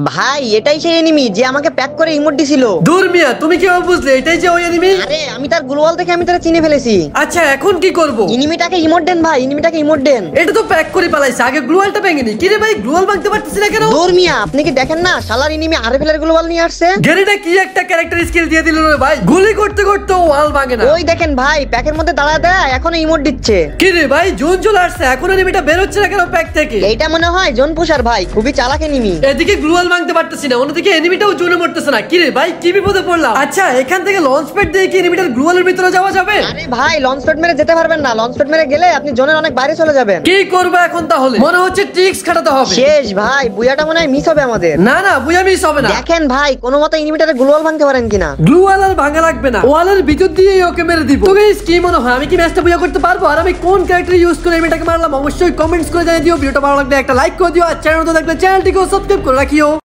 ভাই এটাই সেই এনিমি যে আমাকে প্যাক করে ইমোট দিছিল। দূর মিয়া, তুমি কিভাবে বুঝলে এটাই যে ওই এনিমি? আরে আমি তার গ্লোবাল থেকে আমি তারা চিনে ফেলেছি। আচ্ছা এখন কি করব? এনিমিটাকে ইমোট দেন ভাই, এনিমিটাকে ইমোট দেন। এটা তো প্যাক করে পালাইছে, আগে গ্লোবালটা ভেঙেনি। কি রে ভাই, গ্লোবাল ভাঙতে পারতেছ না কেন? দূর মিয়া, আপনি কি দেখেন না শালার এনিমি আরএফএল এর গ্লোবাল নিয়ে আসছে। গেরিটা কি একটা ক্যারেক্টার স্কিল দিয়ে দিল রে ভাই, গুলি করতে করতে ওয়াল ভাঙে না। ওই দেখেন ভাই প্যাকের মধ্যে দাঁড়া দেয় এখনো ইমোট দিচ্ছে। কি রে ভাই, জোন চলে আসছে, এখন এনিমিটা বের হচ্ছে না কেন প্যাক থেকে? এইটা মনে হয় জোন পুষার ভাই, খুবই চালাক এনিমি। এদিকে গ্লোবাল ভাঙতে পারতেছি না, অন্যদিকে এনিমিটাও জোনে মরতেছে না। কি রে ভাই, কি বিপদে পড়লাম। আচ্ছা এখান থেকে লঞ্চ প্যাড দিয়ে কি এনিমিটার গ্লোবালের ভিতরে যাওয়া যাবে? আরে ভাই লঞ্চ প্যাড মেরে যেতে পারবেন না, লঞ্চ প্যাড মেরে গেলে আপনি জোনের অনেক বাইরে চলে যাবেন। কি করবো এখন তাহলে? মনে হচ্ছে ট্রিক্স খাটাতে হবে। শেষ ভাই, বুয়াটা মনে হয় মিস হবে আমাদের। না না, বুয়া মিস হবে না। দেখেন ভাই কোনো মতে এনিমিটারে গ্লোবাল ভাঙতে পারেন কিনা। গ্লোবাল আর ভাঙা লাগবে না, ওয়ালের ভিতর দিয়েই ওকে মেরে দিব। তো গাইস কি মনে হয় আমি কি ম্যাচটা বুয়া করতে পারবো? আর আমি কোন ক্যারেক্টার ইউজ করে এনিমিটাকে মারলাম অবশ্যই কমেন্টস করে জানিয়ে দিও। ভিডিওটা ভালো লাগলে একটা লাইক করে দিও, আর চ্যানেল তো দেখলে চ্যানেলটিকেও সাবস্ক্রাইব করে রাখিও।